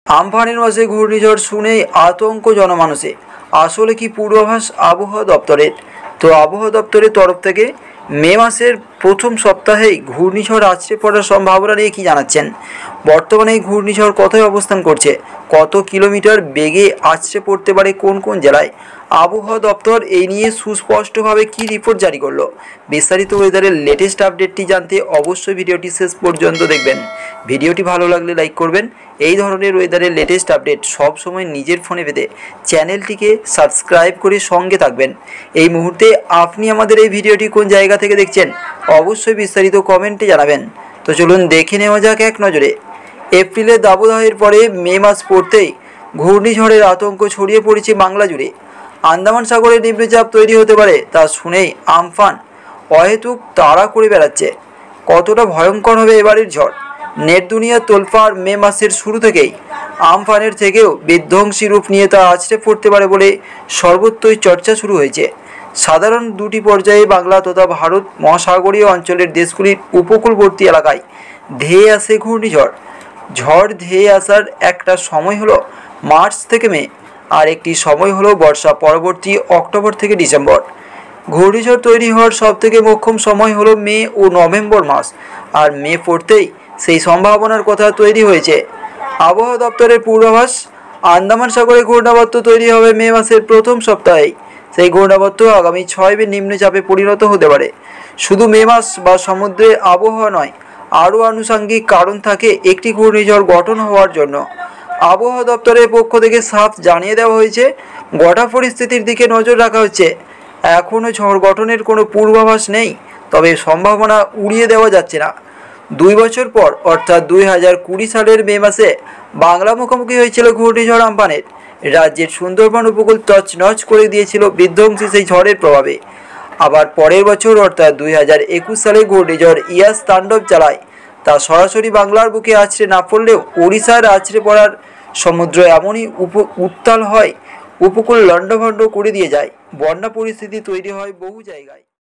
আমফানের মাঝে ঘূর্ণিঝড় শুনেই আতঙ্ক জনমানসে। আসলে কি পূর্বাভাস আবহাওয়া দপ্তরের? তো আবহাওয়া দপ্তরের তরফ থেকে মে মাসের প্রথম সপ্তাহেই ঘূর্ণিঝড় আছড়ে পড়ার সম্ভাবনা নিয়ে কী জানাচ্ছেন? বর্তমানে এই ঘূর্ণিঝড় কোথায় অবস্থান করছে, কত কিলোমিটার বেগে আছড়ে পড়তে পারে কোন কোন জেলায়? আবহাওয়া দপ্তর এই নিয়ে সুস্পষ্টভাবে কী রিপোর্ট জারি করলো? বিস্তারিত ওয়েদারের লেটেস্ট আপডেটটি জানতে অবশ্যই ভিডিওটি শেষ পর্যন্ত দেখবেন। ভিডিওটি ভালো লাগলে লাইক করবেন। এই ধরনের ওয়েদারের লেটেস্ট আপডেট সব সময় নিজের ফোনে পেতে চ্যানেলটিকে সাবস্ক্রাইব করে সঙ্গে থাকবেন। এই মুহূর্তে আপনি আমাদের এই ভিডিওটি কোন জায়গা থেকে দেখছেন অবশ্যই বিস্তারিত কমেন্টে জানাবেন। তো চলুন দেখে নেওয়া যাক এক নজরে। এপ্রিলের দাবদাহের পরে মে মাস পড়তেই ঘূর্ণিঝড়ের আতঙ্ক ছড়িয়ে পড়েছে বাংলা জুড়ে। আন্দামান সাগরে নিম্নচাপ তৈরি হতে পারে তা শুনেই আমফান অহেতুক তাড়া করে বেড়াচ্ছে। কতটা ভয়ঙ্কর হবে এবারের ঝড়? নেট দুনিয়ার তোলপাড়। মে মাসের শুরু থেকেই আমফানের থেকেও বিধ্বংসী রূপ নিয়ে তা আছড়ে পড়তে পারে বলে সর্বত্রই চর্চা শুরু হয়েছে। সাধারণ দুটি পর্যায়ে বাংলা তথা ভারত মহাসাগরীয় অঞ্চলের দেশগুলির উপকূলবর্তী এলাকায় ধেয়ে আসে ঘূর্ণিঝড়। ঝড় ধেয়ে আসার একটা সময় হলো মার্চ থেকে মে, আর একটি সময় হলো বর্ষা পরবর্তী অক্টোবর থেকে ডিসেম্বর। ঘূর্ণিঝড় তৈরি হওয়ার সবথেকে মোক্ষম সময় হলো মে ও নভেম্বর মাস, আর মে পড়তেই সেই সম্ভাবনার কথা তৈরি হয়েছে। আবহাওয়া দপ্তরের পূর্বাভাস, আন্দামান সাগরে ঘূর্ণাবর্ত তৈরি হবে মে মাসের প্রথম সপ্তাহেই। সেই ঘূর্ণাবর্ত আগামী 6 মে নিম্নচাপে পরিণত হতে পারে। শুধু মে মাস বা সমুদ্রের আবহাওয়া নয়, আরও আনুষঙ্গিক কারণ থাকে একটি ঘূর্ণিঝড় গঠন হওয়ার জন্য। আবহাওয়া দপ্তরের পক্ষ থেকে সাফ জানিয়ে দেওয়া হয়েছে, গোটা পরিস্থিতির দিকে নজর রাখা হচ্ছে। এখনও ঝড় গঠনের কোনো পূর্বাভাস নেই, তবে সম্ভাবনা উড়িয়ে দেওয়া যাচ্ছে না। 2 বছর পর অর্থাৎ 2020 সালের মে মাসে বাংলা মুখোমুখি হয়েছিল ঘূর্ণিঝড় আমফানের। রাজ্যের সুন্দরবন উপকূল তছনছ করে দিয়েছিল বিধ্বংসী সেই ঝড়ের প্রভাবে। আবার পরের বছর অর্থাৎ 2021 সালে ঘূর্ণিঝড় ইয়াস তাণ্ডব চালায়। তা সরাসরি বাংলার বুকে আছড়ে না পড়লেও ওড়িশার আছড়ে পড়ার সমুদ্র এমনই উত্তাল হয়, উপকূল লণ্ডভণ্ড করে দিয়ে যায়। বন্যা পরিস্থিতি তৈরি হয় বহু জায়গায়।